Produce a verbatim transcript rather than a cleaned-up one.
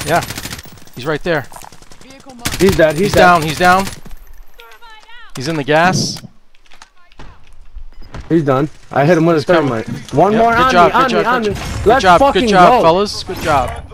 Yeah. He's right there. He's dead. He's, He's dead. down. He's down. He's in the gas. He's done. I hit him with his thermite. One Yep, more good on job, me, good on job, me, on good me. Good Let's job, fucking good job, go. fellas. Good job.